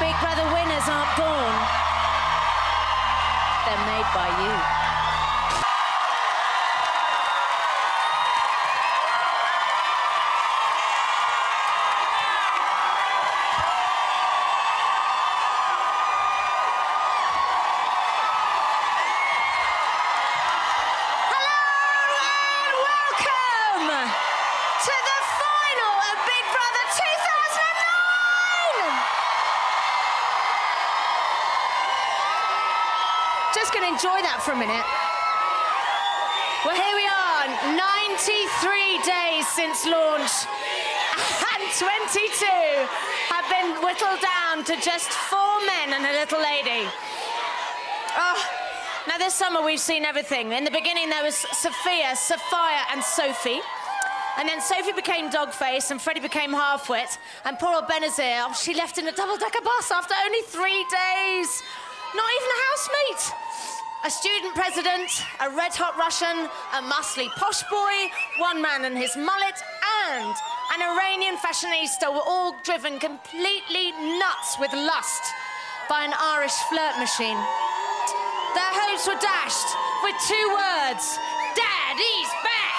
Big Brother winners aren't born. They're made by you. Just going to enjoy that for a minute. Well, here we are, 93 days since launch, and 22 have been whittled down to just 4 men and a little lady. Oh, now this summer we've seen everything. In the beginning there was Sophia, Sophia and Sophie. And then Sophie became Dogface and Freddie became Halfwit. And poor old Benazir, she left in a double-decker bus after only 3 days. Not even a housemate. A student president, a red-hot Russian, a muscly posh boy, one man and his mullet, and an Iranian fashionista were all driven completely nuts with lust by an Irish flirt machine. Their hopes were dashed with 2 words: Daddy's back!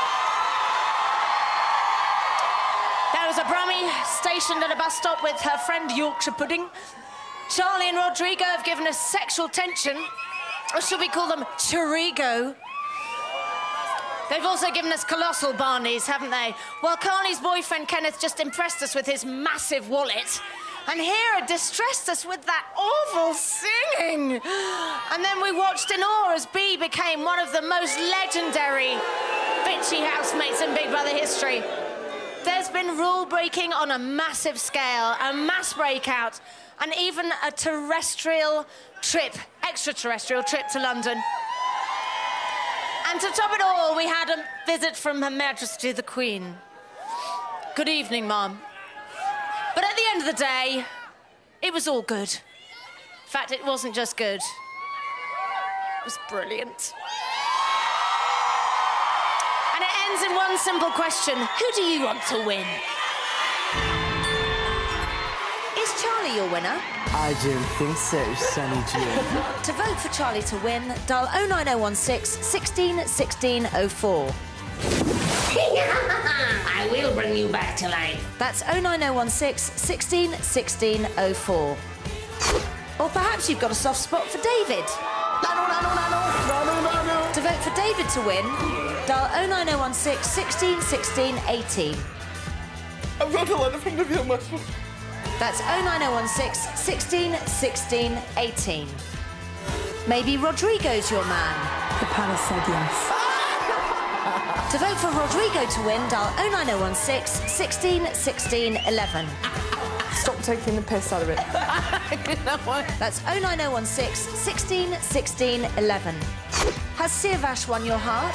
There was a Brummie stationed at a bus stop with her friend Yorkshire Pudding. Charlie and Rodrigo have given us sexual tension, or should we call them chorigo? They've also given us colossal Barneys, haven't they? Well, Carly's boyfriend Kenneth just impressed us with his massive wallet, and Hera distressed us with that awful singing. And then we watched in awe as Bea became one of the most legendary bitchy housemates in Big Brother history. There's been rule breaking on a massive scale, a mass breakout, and even a terrestrial trip, extraterrestrial trip to London. And to top it all, we had a visit from Her Majesty the Queen. Good evening, Mum. But at the end of the day, it was all good. In fact, it wasn't just good. It was brilliant. And it ends in one simple question: who do you want to win? Is Charlie your winner? I don't think so, Sunny Jim. To vote for Charlie to win, dial 09016 16 16 04. I will bring you back to life. That's 09016 16 16 04. Or perhaps you've got a soft spot for David. To vote for David to win, dial 09016 16 16 18. I've got a letter from the Real Muscle. That's 09016 16 16 18. Maybe Rodrigo's your man. The palace said yes. To vote for Rodrigo to win, dial 09016 16 16 11. Stop taking the piss out of it. That's 09016 16 16 11. Has Siavash won your heart?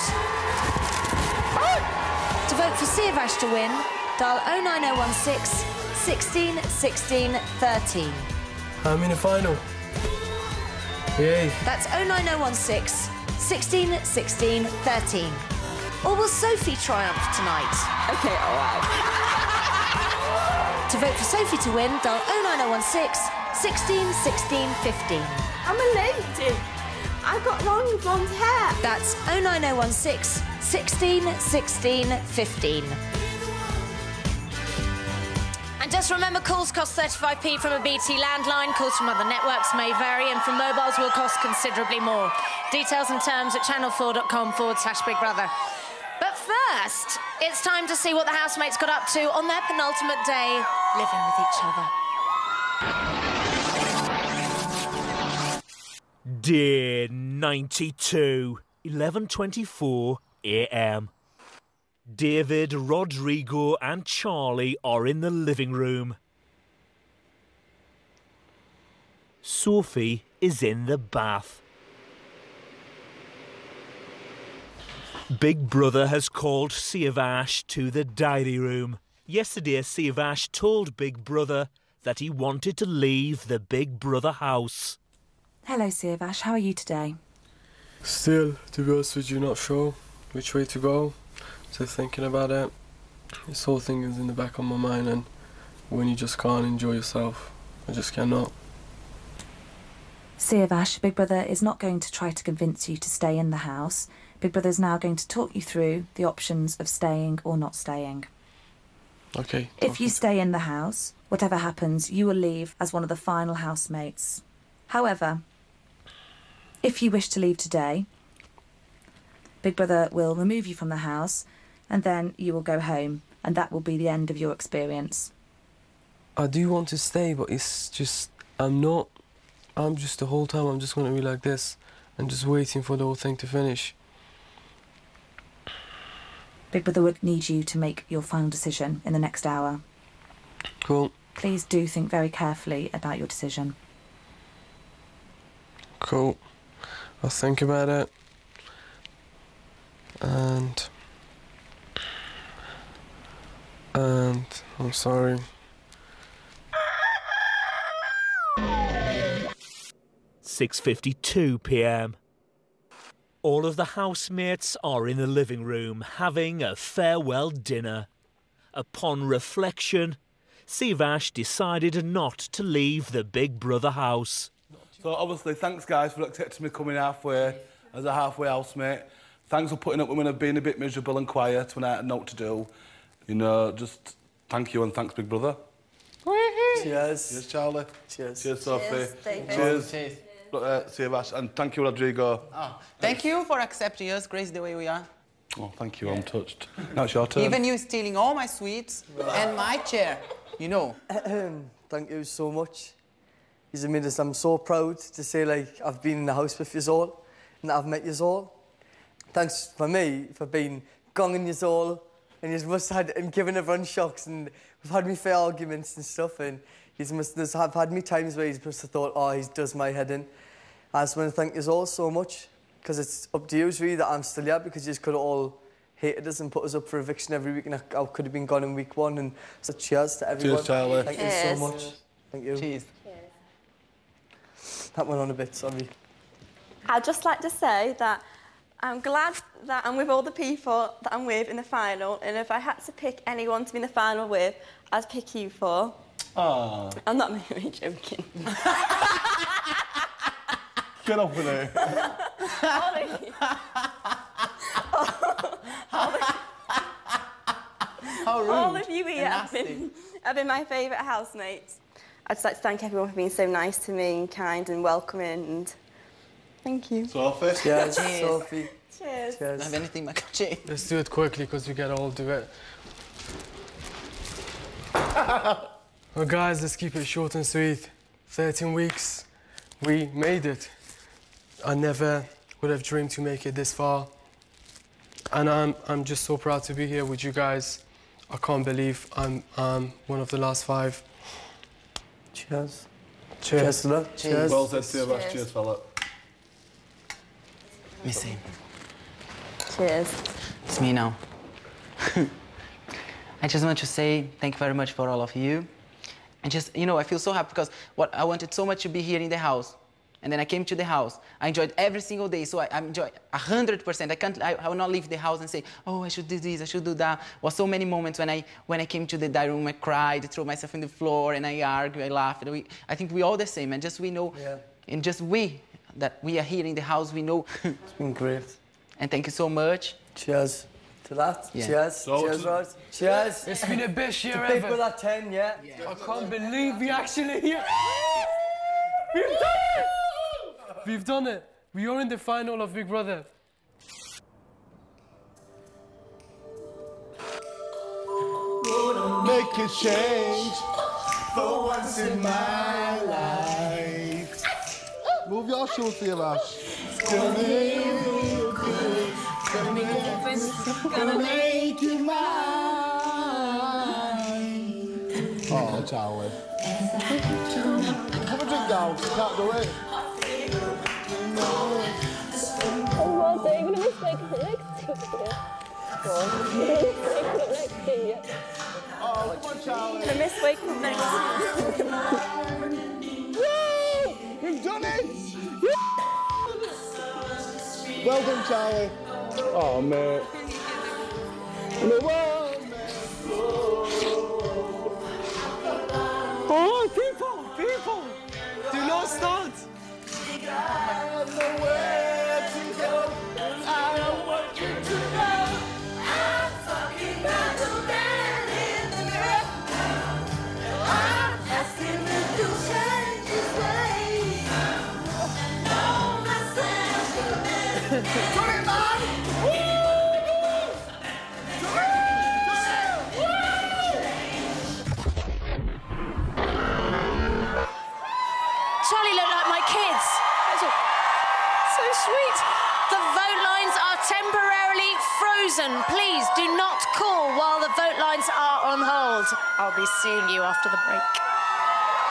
To vote for Siavash to win, dial 09016 16 16 13. I'm in the final. Yay. That's 09016 16 16 13. Or will Sophie triumph tonight? OK, all right. To vote for Sophie to win, dial 09016 16 16 15. I'm a lady. I've got long blonde hair. That's 09016 16 16 15. And just remember, calls cost 35p from a BT landline. Calls from other networks may vary, and from mobiles will cost considerably more. Details and terms at channel4.com/Big Brother. But first, it's time to see what the housemates got up to on their penultimate day living with each other. Day 92, 11:24 a.m. David, Rodrigo and Charlie are in the living room. Sophie is in the bath. Big Brother has called Siavash to the diary room. Yesterday, Siavash told Big Brother that he wanted to leave the Big Brother house. Hello, Siavash. How are you today? Still, to be honest with you, not sure which way to go. Still thinking about it. This whole thing is in the back of my mind, and when you just can't enjoy yourself, I just cannot. Siavash, Big Brother is not going to try to convince you to stay in the house. Big Brother is now going to talk you through the options of staying or not staying. Okay. If you stay in the house, whatever happens, you will leave as one of the final housemates. However, if you wish to leave today, Big Brother will remove you from the house and then you will go home, and that will be the end of your experience. I do want to stay, but it's just, I'm just the whole time I'm just going to be like this and just waiting for the whole thing to finish. Big Brother would need you to make your final decision in the next hour. Cool. Please do think very carefully about your decision. Cool. I'll think about it. And I'm sorry. "6:52 p.m. All of the housemates are in the living room having a farewell dinner. Upon reflection, Siavash decided not to leave the Big Brother house. So obviously, thanks guys for accepting me coming halfway as a halfway housemate. Thanks for putting up with me being a bit miserable and quiet when I had nothing to do. You know, just thank you and thanks, Big Brother. Cheers. Cheers, Charlie. Cheers. Cheers, Sophie. Cheers, David. Cheers. Cheers. Siavash, and thank you, Rodrigo. Oh, thank you for accepting us, Grace, the way we are. Oh, thank you, I'm touched. Now it's your turn. Even you stealing all my sweets and my chair, you know. Thank you so much. I'm so proud to say, like, I've been in the house with you all and I've met you all. Thanks for me for being gonging you all, and you must have had and giving everyone shocks, and we've had me fair arguments and stuff, and you must have had me times where you must have thought, oh, he does my head in. I just want to thank you all so much, because it's up to you really that I'm still here, because you just could have all hated us and put us up for eviction every week, and I could have been gone in week 1, and so cheers to everyone. Cheers, Charlie. Thank Cheers. you so much. Thank you. Cheers. That went on a bit, sorry. I'd just like to say that I'm glad that I'm with all the people that I'm with in the final, and if I had to pick anyone to be in the final with, I'd pick you four. Ah. I'm not really joking. Get off with it. How rude. All of you and here have been my favourite housemates. I'd just like to thank everyone for being so nice to me and kind and welcoming, and thank you. Sophie. Cheers, Cheers. Sophie. Cheers. Cheers. Have anything, Makachi? Let's do it quickly because we gotta all do it. Well, guys, let's keep it short and sweet. 13 weeks, we made it. I never would have dreamed to make it this far. And I'm just so proud to be here with you guys. I can't believe I'm one of the last 5. Cheers. Cheers. Cheers to that. Cheers. Well said, Siavash. Cheers, fella. Missy, Cheers. it's me now. I just want to say thank you very much for all of you. And just, you know, I feel so happy because I wanted so much to be here in the house. And then I came to the house. I enjoyed every single day, so I enjoyed 100%. I will not leave the house and say, oh, I should do this, I should do that. There were so many moments when I came to the dining room, I cried, threw myself on the floor, and I argued, I laughed. I think we all the same, and just we know, and just that we are here in the house, we know. It's been great. And thank you so much. Cheers to that. Yeah. Cheers. So Cheers, Rod. Cheers. It's been the best year Big ever. Brother 10, yeah. I can't believe we actually here. We've done it! We've done it. We are in the final of Big Brother. Make a change for once in my life. Move your shoes, Siavash. Gonna make you good. Gonna make a difference. Gonna make you mine. Oh, Charlie. Have a drink down. Can't do it. Oh, well, David, I'm mistaken for next year. Oh, come on, Charlie. I miss waking up next Woo! We've done it! Well done, Charlie. Oh, mate. Oh, people! start. I know where to go, and I don't want you to know. I'm talking about the man in the mirror. I'm asking him to change his ways. Know myself. Turn it on. Charlie looked like my kids. So sweet. The vote lines are temporarily frozen. Please do not call while the vote lines are on hold. I'll be seeing you after the break.